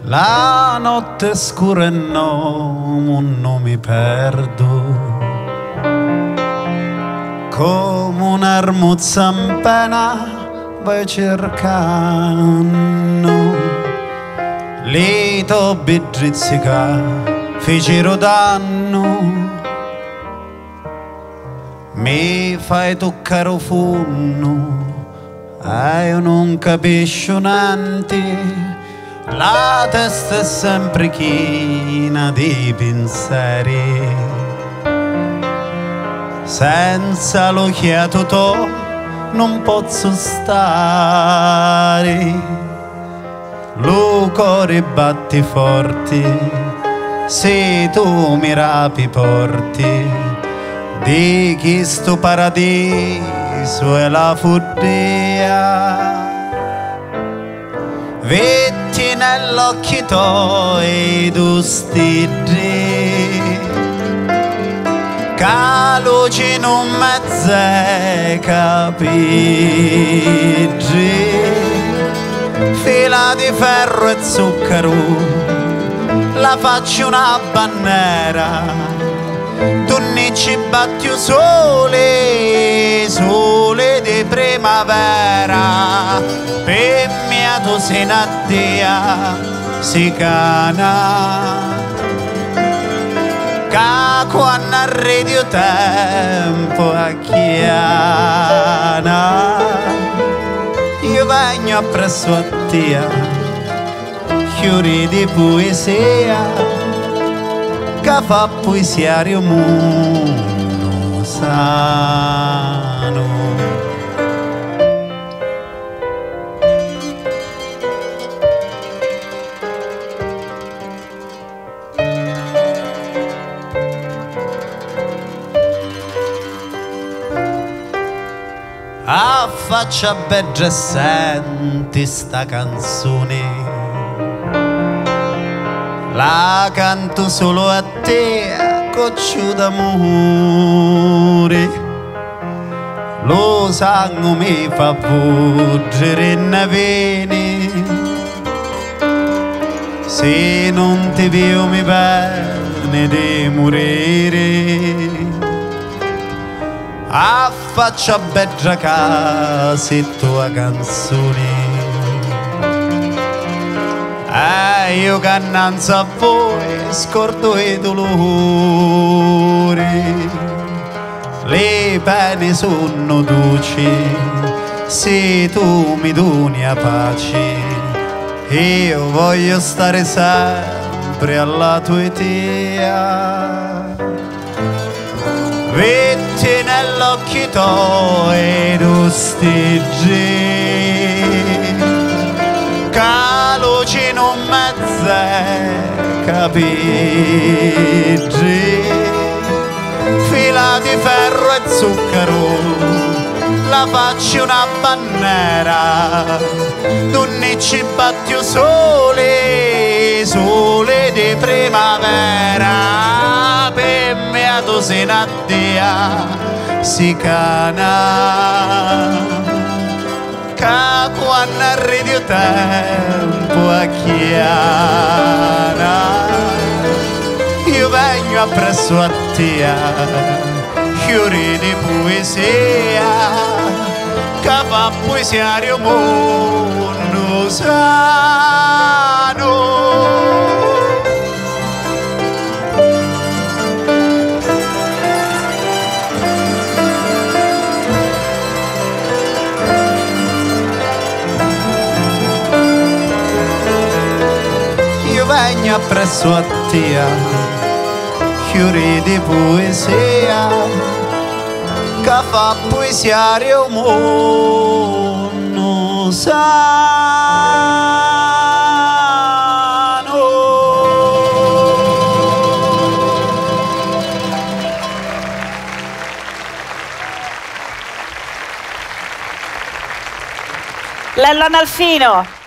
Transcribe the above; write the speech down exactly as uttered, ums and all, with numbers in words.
La notte è scura e no, non mi perdo, come un'armuzza in pena vai cercando. Lì tobi drizzica fecero danno, mi fai toccare il funno, ah, io non capisco niente. La testa è sempre china di pensieri, senza l'occhiato to non posso stare. Lo cuore batti forti se tu mi rapi porti di chi sto paradiso è la furdia. Vetti nell'occhio tuoi tu stidri, che luce non mezze capiggi. Fila di ferro e zucchero, la faccio una bandiera, tu ne ci batti sole, sole di primavera, per mia tu sei una dia, si cana, che quando arrivi il tempo a chiana, io vengo appresso a te, fiori di poesia, che fa poesia il mondo sano. Affaccia bella e senti sta canzone, la canto solo a te, coccio d'amore. Lo sangue mi fa volgere in vene, se non ti vedo mi pene di morire. Affaccia bella casa e tua canzone, e io che innanzi a voi scordo i dolori. Le pene sono dolci se tu mi doni la pace, io voglio stare sempre alla tua idea. Vetti nell'occhio tuoi tu stigi, che luce non mezze capiggi. Fila di ferro e zucchero, la faccio una bandiera, tu ne ci batti sole, sole di primavera, per me tu sei una dia, si cana, che quando arrivi il tempo a chiana, io vengo appresso a te, fiori di poesia, che fa poesia il mondo sano. Io vengo appresso a te, fiori di poesia, che fa poesia il mondo sano. Lello Analfino.